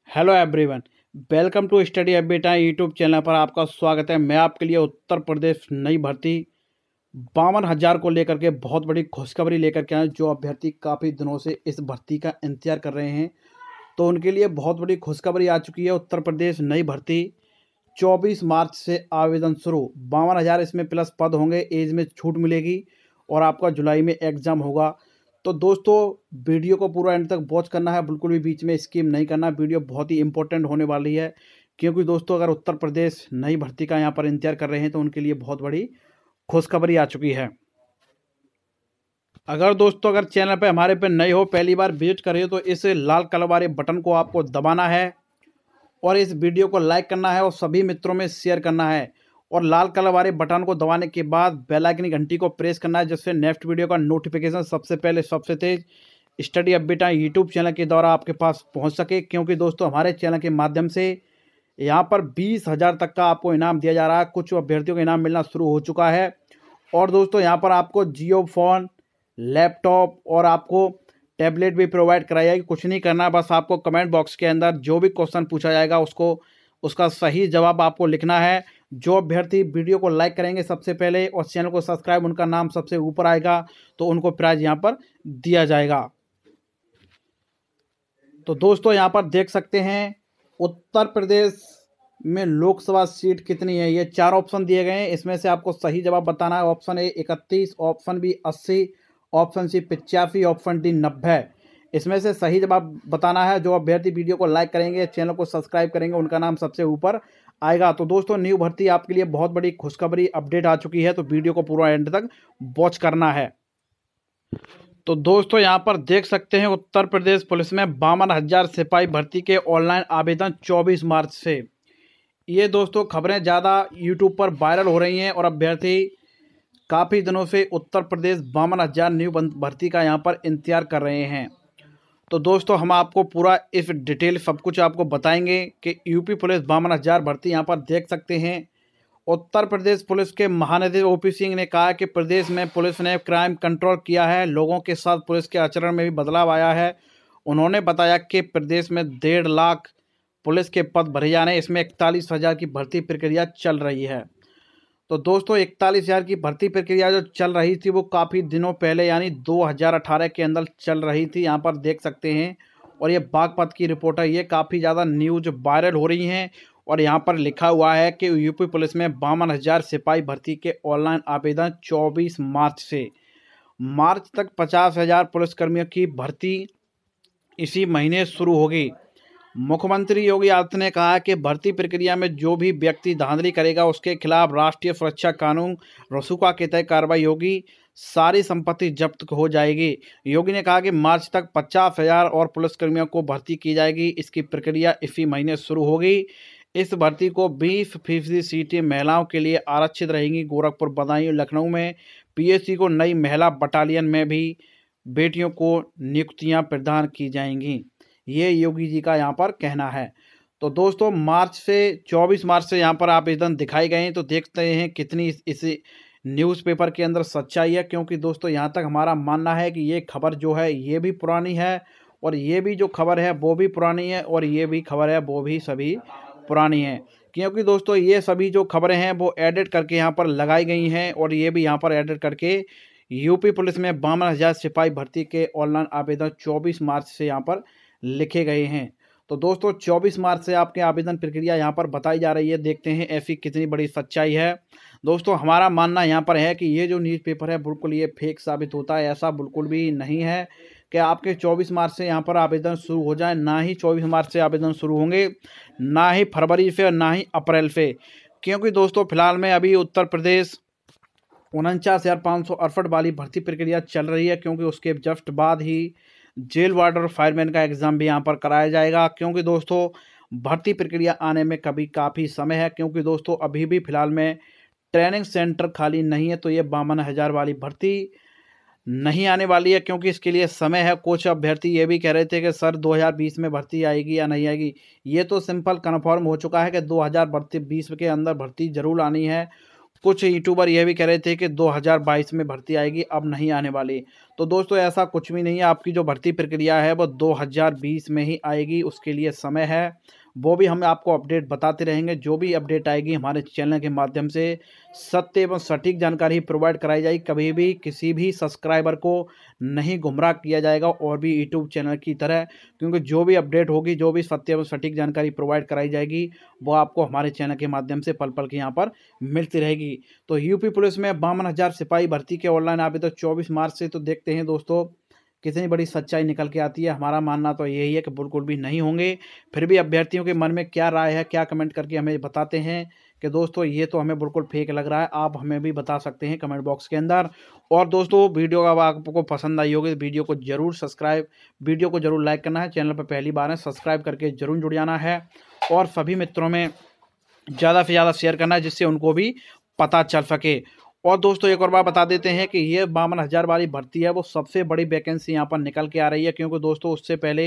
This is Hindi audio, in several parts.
Hello everyone, welcome to study update YouTube channel पर आपका स्वागत है। मैं आपके लिए उत्तर प्रदेश नई भर्ती 52,000 को लेकर के बहुत बड़ी खुशखबरी लेकर के आए। जो अभ्यर्थी काफ़ी दिनों से इस भर्ती का इंतजार कर रहे हैं तो उनके लिए बहुत बड़ी खुशखबरी आ चुकी है। उत्तर प्रदेश नई भर्ती 24 मार्च से आवेदन शुरू। 52,000 इसमें प्लस पद होंगे, एज में छूट मिलेगी और आपका जुलाई में एग्ज़ाम होगा। तो दोस्तों, वीडियो को पूरा एंड तक वॉच करना है, बिल्कुल भी बीच में स्किप नहीं करना। वीडियो बहुत ही इंपॉर्टेंट होने वाली है क्योंकि दोस्तों, अगर उत्तर प्रदेश नई भर्ती का यहाँ पर इंतजार कर रहे हैं तो उनके लिए बहुत बड़ी खुशखबरी आ चुकी है। अगर चैनल पे हमारे पे नए हो, पहली बार विजिट कर रहे हो, तो इस लाल कलर वाले बटन को आपको दबाना है और इस वीडियो को लाइक करना है और सभी मित्रों में शेयर करना है। और लाल कलर वाले बटन को दबाने के बाद बेल आइकन की घंटी को प्रेस करना है, जिससे नेक्स्ट वीडियो का नोटिफिकेशन सबसे पहले सबसे तेज स्टडी अपडेट यूट्यूब चैनल के द्वारा आपके पास पहुंच सके। क्योंकि दोस्तों, हमारे चैनल के माध्यम से यहाँ पर 20,000 तक का आपको इनाम दिया जा रहा है। कुछ अभ्यर्थियों को इनाम मिलना शुरू हो चुका है। और दोस्तों, यहाँ पर आपको जियो फ़ोन, लैपटॉप और आपको टैबलेट भी प्रोवाइड कराई जाएगी। कुछ नहीं करना, बस आपको कमेंट बॉक्स के अंदर जो भी क्वेश्चन पूछा जाएगा उसका सही जवाब आपको लिखना है। जो अभ्यर्थी वीडियो को लाइक करेंगे सबसे पहले और चैनल को सब्सक्राइब, उनका नाम सबसे ऊपर आएगा तो उनको प्राइज यहाँ पर दिया जाएगा। तो दोस्तों, यहाँ पर देख सकते हैं उत्तर प्रदेश में लोकसभा सीट कितनी है। ये 4 ऑप्शन दिए गए हैं, इसमें से आपको सही जवाब बताना है। Option A 31, option B 80, option C 85, option D 90। इसमें से सही जवाब बताना है। जो अभ्यर्थी वीडियो को लाइक करेंगे, चैनल को सब्सक्राइब करेंगे, उनका नाम सबसे ऊपर आएगा। तो दोस्तों, न्यू भर्ती आपके लिए बहुत बड़ी खुशखबरी अपडेट आ चुकी है, तो वीडियो को पूरा एंड तक वॉच करना है। तो दोस्तों, यहाँ पर देख सकते हैं उत्तर प्रदेश पुलिस में 52,000 सिपाही भर्ती के ऑनलाइन आवेदन 24 मार्च से। ये दोस्तों खबरें ज़्यादा यूट्यूब पर वायरल हो रही हैं और अभ्यर्थी काफ़ी दिनों से उत्तर प्रदेश 52,000 न्यू भर्ती का यहाँ पर इंतजार कर रहे हैं। तो दोस्तों, हम आपको पूरा इस डिटेल सब कुछ आपको बताएंगे कि यूपी पुलिस 52,000 भर्ती यहाँ पर देख सकते हैं। उत्तर प्रदेश पुलिस के महानिदेशक ओपी सिंह ने कहा कि प्रदेश में पुलिस ने क्राइम कंट्रोल किया है, लोगों के साथ पुलिस के आचरण में भी बदलाव आया है। उन्होंने बताया कि प्रदेश में 1.5 लाख पुलिस के पद भरे जाने, इसमें 41,000 की भर्ती प्रक्रिया चल रही है। तो दोस्तों, 41,000 की भर्ती प्रक्रिया जो चल रही थी वो काफ़ी दिनों पहले यानी 2018 के अंदर चल रही थी, यहाँ पर देख सकते हैं। और ये बागपत की रिपोर्ट है, ये काफ़ी ज़्यादा न्यूज वायरल हो रही हैं। और यहाँ पर लिखा हुआ है कि यूपी पुलिस में 52,000 सिपाही भर्ती के ऑनलाइन आवेदन 24 मार्च से। मार्च तक 50,000 पुलिसकर्मियों की भर्ती इसी महीने शुरू होगी। मुख्यमंत्री योगी आदित्यनाथ ने कहा कि भर्ती प्रक्रिया में जो भी व्यक्ति धांधली करेगा उसके खिलाफ राष्ट्रीय सुरक्षा कानून रसूखा के तहत कार्रवाई होगी, सारी संपत्ति जब्त हो जाएगी। योगी ने कहा कि मार्च तक 50,000 और पुलिसकर्मियों को भर्ती की जाएगी। इसकी प्रक्रिया इसी महीने शुरू होगी। इस भर्ती को 20% सीटें महिलाओं के लिए आरक्षित रहेंगी। गोरखपुर, बदायूं, लखनऊ में पीएससी को नई महिला बटालियन में भी बेटियों को नियुक्तियां प्रदान की जाएंगी। ये योगी जी का यहाँ पर कहना है। तो दोस्तों, 24 मार्च से यहाँ पर आवेदन दिखाए गए हैं, तो देखते हैं कितनी इस न्यूज़पेपर के अंदर सच्चाई है। क्योंकि दोस्तों, यहाँ तक हमारा मानना है कि ये खबर जो है ये भी पुरानी है और ये भी जो खबर है वो भी पुरानी है और ये भी खबर है वो भी सभी पुरानी है। क्योंकि दोस्तों, ये सभी जो खबरें हैं वो एडिट करके यहाँ पर लगाई गई हैं और ये भी यहाँ पर एडिट करके यूपी पुलिस में 52,000 सिपाही भर्ती के ऑनलाइन आवेदन 24 मार्च से यहाँ पर लिखे गए हैं। तो दोस्तों, 24 मार्च से आपके आवेदन प्रक्रिया यहाँ पर बताई जा रही है। देखते हैं ऐसी कितनी बड़ी सच्चाई है। दोस्तों, हमारा मानना यहाँ पर है कि ये जो न्यूज़पेपर है बिल्कुल ये फेक साबित होता है। ऐसा बिल्कुल भी नहीं है कि आपके 24 मार्च से यहाँ पर आवेदन शुरू हो जाए। ना ही 24 मार्च से आवेदन शुरू होंगे, ना ही फरवरी से और ना ही अप्रैल से। क्योंकि दोस्तों, फिलहाल में अभी उत्तर प्रदेश 49,568 वाली भर्ती प्रक्रिया चल रही है। क्योंकि उसके जस्ट बाद ही जेल वार्डर और फायरमैन का एग्ज़ाम भी यहाँ पर कराया जाएगा। क्योंकि दोस्तों, भर्ती प्रक्रिया आने में काफ़ी समय है। क्योंकि दोस्तों, अभी भी फ़िलहाल में ट्रेनिंग सेंटर खाली नहीं है, तो ये 52,000 वाली भर्ती नहीं आने वाली है। क्योंकि इसके लिए समय है। कुछ अभ्यर्थी ये भी कह रहे थे कि सर 2020 में भर्ती आएगी या नहीं आएगी। ये तो सिंपल कन्फर्म हो चुका है कि 2020 के अंदर भर्ती जरूर आनी है। कुछ यूट्यूबर ये भी कह रहे थे कि 2022 में भर्ती आएगी, अब नहीं आने वाली। तो दोस्तों ऐसा कुछ भी नहीं है, आपकी जो भर्ती प्रक्रिया है वो 2020 में ही आएगी, उसके लिए समय है। वो भी हम आपको अपडेट बताते रहेंगे, जो भी अपडेट आएगी हमारे चैनल के माध्यम से सत्य एवं सटीक जानकारी प्रोवाइड कराई जाएगी। कभी भी किसी भी सब्सक्राइबर को नहीं गुमराह किया जाएगा और भी यूट्यूब चैनल की तरह, क्योंकि जो भी अपडेट होगी, जो भी सत्य एवं सटीक जानकारी प्रोवाइड कराई जाएगी वो आपको हमारे चैनल के माध्यम से पल पल के यहाँ पर मिलती रहेगी। तो यूपी पुलिस में 52,000 सिपाही भर्ती के ऑनलाइन आवेदन 24 मार्च से, तो देखते हैं दोस्तों कितनी बड़ी सच्चाई निकल के आती है। हमारा मानना तो यही है कि बिल्कुल भी नहीं होंगे। फिर भी अभ्यर्थियों के मन में क्या राय है, क्या कमेंट करके हमें बताते हैं कि दोस्तों ये तो हमें बिल्कुल फेक लग रहा है। आप हमें भी बता सकते हैं कमेंट बॉक्स के अंदर। और दोस्तों वीडियो अगर आपको पसंद आई होगी तो वीडियो को जरूर लाइक करना है। चैनल पर पहली बार है सब्सक्राइब करके जरूर जुड़ जाना है और सभी मित्रों में ज़्यादा से ज़्यादा शेयर करना है, जिससे उनको भी पता चल सके। और दोस्तों एक और बात बता देते हैं कि ये 52,000 वाली भर्ती है वो सबसे बड़ी वैकेंसी यहाँ पर निकल के आ रही है, क्योंकि दोस्तों उससे पहले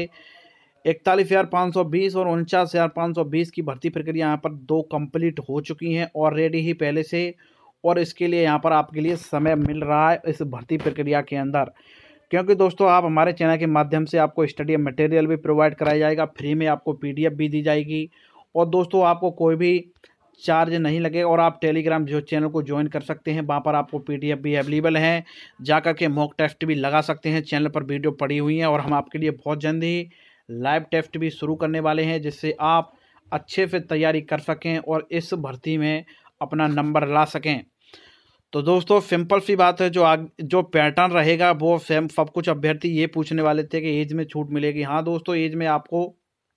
41,520 और 49,520 की भर्ती प्रक्रिया यहाँ पर 2 कंप्लीट हो चुकी हैं ऑलरेडी ही पहले से। और इसके लिए यहाँ पर आपके लिए समय मिल रहा है इस भर्ती प्रक्रिया के अंदर, क्योंकि दोस्तों आप हमारे चैनल के माध्यम से आपको स्टडी मटेरियल भी प्रोवाइड कराया जाएगा, फ्री में आपको PDF भी दी जाएगी। और दोस्तों आपको कोई भी चार्ज नहीं लगेगा और आप टेलीग्राम जो चैनल को ज्वाइन कर सकते हैं, वहाँ पर आपको PDF भी अवेलेबल है, जाकर के मॉक टेस्ट भी लगा सकते हैं। चैनल पर वीडियो पड़ी हुई है और हम आपके लिए बहुत जल्द ही लाइव टेस्ट भी शुरू करने वाले हैं, जिससे आप अच्छे से तैयारी कर सकें और इस भर्ती में अपना नंबर ला सकें। तो दोस्तों सिंपल सी बात है, जो पैटर्न रहेगा वो सेम सब कुछ। अभ्यर्थी ये पूछने वाले थे कि एज में छूट मिलेगी। हाँ दोस्तों, एज में आपको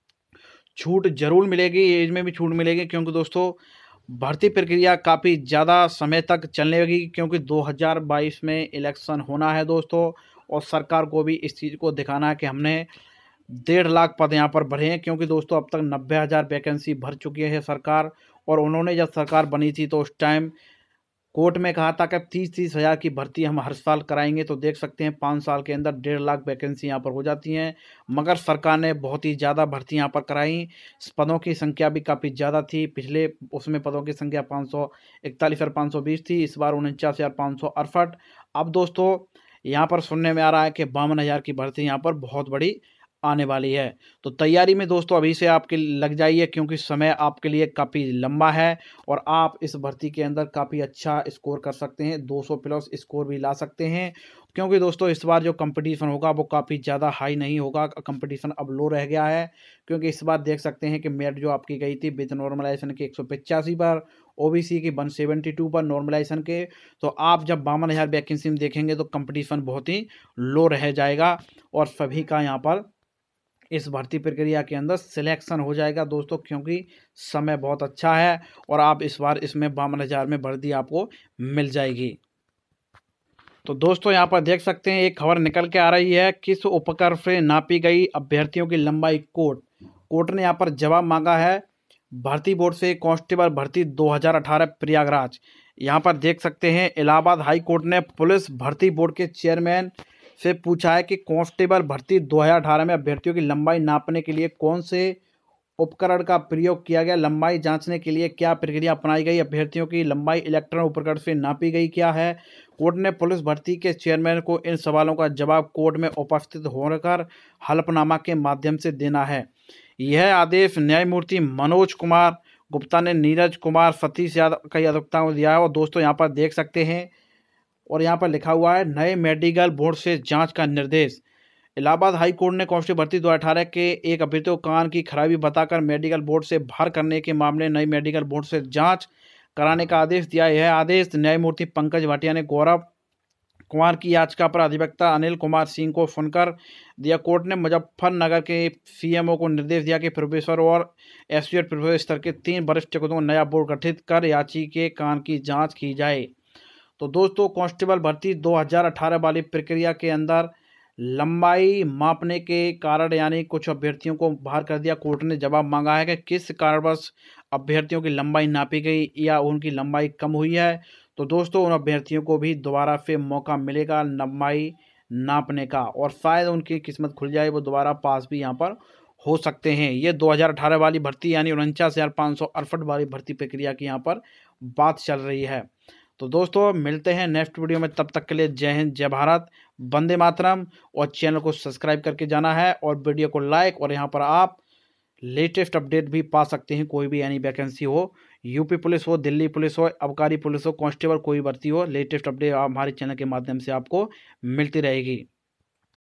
छूट जरूर मिलेगी, एज में भी छूट मिलेगी, क्योंकि दोस्तों भर्ती प्रक्रिया काफ़ी ज़्यादा समय तक चलने लगी, क्योंकि 2022 में इलेक्शन होना है दोस्तों। और सरकार को भी इस चीज़ को दिखाना है कि हमने 1.5 लाख पद यहाँ पर भरे हैं, क्योंकि दोस्तों अब तक 90,000 वैकेंसी भर चुकी है सरकार। और उन्होंने जब सरकार बनी थी तो उस टाइम कोर्ट में कहा था कि 30-30 हज़ार की भर्ती हम हर साल कराएंगे। तो देख सकते हैं 5 साल के अंदर 1.5 लाख वैकेंसी यहाँ पर हो जाती हैं, मगर सरकार ने बहुत ही ज़्यादा भर्ती यहाँ पर कराई। पदों की संख्या भी काफ़ी ज़्यादा थी, पिछले उसमें पदों की संख्या 41,520 थी, इस बार 49,568। अब दोस्तों यहाँ पर सुनने में आ रहा है कि 52,000 की भर्ती यहाँ पर बहुत बड़ी आने वाली है। तो तैयारी में दोस्तों अभी से आपके लग जाइए, क्योंकि समय आपके लिए काफ़ी लंबा है और आप इस भर्ती के अंदर काफ़ी अच्छा स्कोर कर सकते हैं, 200 प्लस स्कोर भी ला सकते हैं। क्योंकि दोस्तों इस बार जो कंपटीशन होगा वो काफ़ी ज़्यादा हाई नहीं होगा, कंपटीशन अब लो रह गया है। क्योंकि इस बार देख सकते हैं कि मेरिट जो आपकी गई थी विद नॉर्मलाइजेशन के 185 पर, OBC की 172 पर नॉर्मलाइजेशन के। तो आप जब 52,000 वैकेंसी में देखेंगे तो कंपटीशन बहुत ही लो रह जाएगा और सभी का यहाँ पर इस भर्ती प्रक्रिया के अंदर सिलेक्शन हो जाएगा दोस्तों, क्योंकि समय बहुत अच्छा है और आप इस बार इसमें 52,000 में भर्ती आपको मिल जाएगी। तो दोस्तों यहाँ पर देख सकते हैं एक खबर निकल के आ रही है, किस उपकरण से नापी गई अभ्यर्थियों की लंबाई। कोर्ट ने यहाँ पर जवाब मांगा है भर्ती बोर्ड से। कांस्टेबल भर्ती 2018 प्रयागराज। यहाँ पर देख सकते हैं इलाहाबाद हाई कोर्ट ने पुलिस भर्ती बोर्ड के चेयरमैन से पूछा है कि कांस्टेबल भर्ती 2018 में अभ्यर्थियों की लंबाई नापने के लिए कौन से उपकरण का प्रयोग किया गया, लंबाई जांचने के लिए क्या प्रक्रिया अपनाई गई, अभ्यर्थियों की लंबाई इलेक्ट्रॉन उपकरण से नापी गई क्या है। कोर्ट ने पुलिस भर्ती के चेयरमैन को इन सवालों का जवाब कोर्ट में उपस्थित होकर हलफनामा के माध्यम से देना है। यह आदेश न्यायमूर्ति मनोज कुमार गुप्ता ने नीरज कुमार सतीश यादव की अध्यक्षता में दिया है। और दोस्तों यहाँ पर देख सकते हैं और यहाँ पर लिखा हुआ है नए मेडिकल बोर्ड से जांच का निर्देश। इलाहाबाद हाई कोर्ट ने कांस्टेबल भर्ती 2018 के एक अभ्यर्थी को कान की खराबी बताकर मेडिकल बोर्ड से बाहर करने के मामले नई मेडिकल बोर्ड से जांच कराने का आदेश दिया। यह आदेश न्यायमूर्ति पंकज भाटिया ने गौरव कुमार की याचिका पर अधिवक्ता अनिल कुमार सिंह को सुनकर दिया। कोर्ट ने मुजफ्फरनगर के CMO को निर्देश दिया कि प्रोफेसर और एसोसिएट प्रोफेसर स्तर के 3 वरिष्ठ चिकित्सकों को नया बोर्ड गठित कर याची के कान की जाँच की जाए। तो दोस्तों कांस्टेबल भर्ती 2018 वाली प्रक्रिया के अंदर लंबाई मापने के कारण यानी कुछ अभ्यर्थियों को बाहर कर दिया। कोर्ट ने जवाब मांगा है कि किस कारणवश अभ्यर्थियों की लंबाई नापी गई या उनकी लंबाई कम हुई है। तो दोस्तों उन अभ्यर्थियों को भी दोबारा से मौका मिलेगा लंबाई नापने का और शायद उनकी किस्मत खुल जाए, वो दोबारा पास भी यहाँ पर हो सकते हैं। ये 2018 वाली भर्ती यानी 49,568 वाली भर्ती प्रक्रिया की यहाँ पर बात चल रही है। तो दोस्तों मिलते हैं नेक्स्ट वीडियो में, तब तक के लिए जय हिंद, जय भारत, वंदे मातरम। और चैनल को सब्सक्राइब करके जाना है और वीडियो को लाइक, और यहाँ पर आप लेटेस्ट अपडेट भी पा सकते हैं। कोई भी यानी वैकेंसी हो, यूपी पुलिस हो, दिल्ली पुलिस हो, आबकारी पुलिस हो, कांस्टेबल कोई भर्ती हो, लेटेस्ट अपडेट हमारे चैनल के माध्यम से आपको मिलती रहेगी।